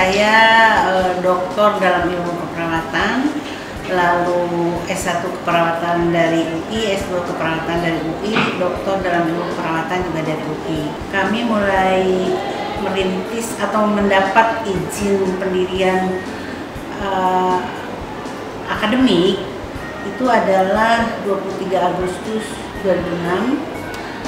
Saya doktor dalam ilmu keperawatan, lalu S1 keperawatan dari UI, S2 keperawatan dari UI, doktor dalam ilmu keperawatan juga dari UI. Kami mulai merintis atau mendapat izin pendirian akademik itu adalah 23 Agustus 2006.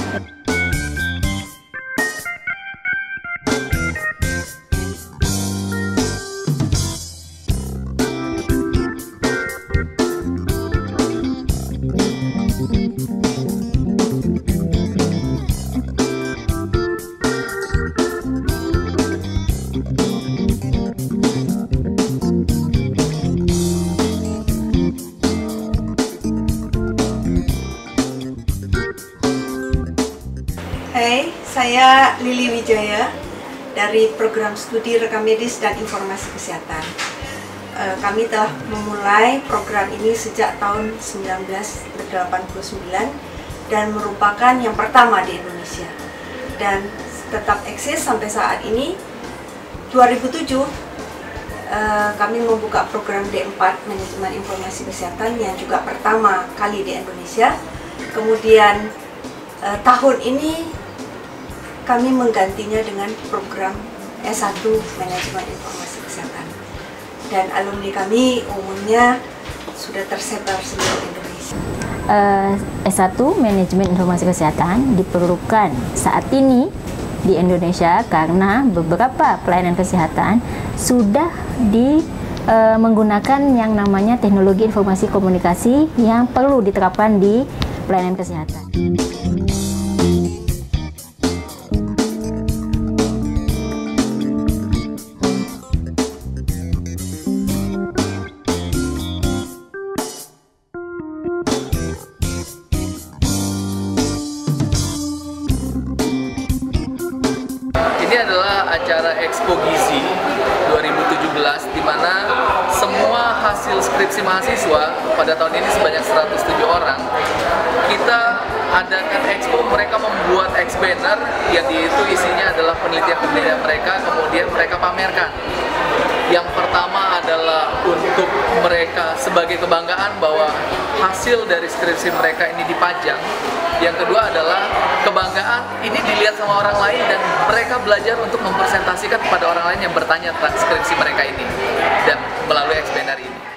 Hai, saya Lili Wijaya dari Program Studi Rekam Medis dan Informasi Kesehatan. Kami telah memulai program ini sejak tahun 1989 dan merupakan yang pertama di Indonesia. Dan tetap eksis sampai saat ini. 2007 kami membuka program D4 Manajemen Informasi Kesehatan yang juga pertama kali di Indonesia. Kemudian tahun ini kami menggantinya dengan program S1 Manajemen Informasi Kesehatan. Dan alumni kami umumnya sudah tersebar seluruh Indonesia. S1 Manajemen Informasi Kesehatan diperlukan saat ini di Indonesia karena beberapa pelayanan kesehatan sudah menggunakan yang namanya teknologi informasi komunikasi yang perlu diterapkan di pelayanan kesehatan. Ini adalah acara Expo Gizi 2017 di mana semua hasil skripsi mahasiswa pada tahun ini sebanyak 107 orang kita adakan expo. Mereka membuat ex-banner yang itu isinya adalah penelitian-penelitian mereka, kemudian mereka pamerkan. Yang pertama adalah untuk mereka sebagai kebanggaan bahwa hasil dari skripsi mereka ini dipajang. Yang kedua adalah kebanggaan ini dilihat sama orang lain dan mereka belajar untuk mempresentasikan kepada orang lain yang bertanya tentang skripsi mereka ini dan melalui ex-banner ini.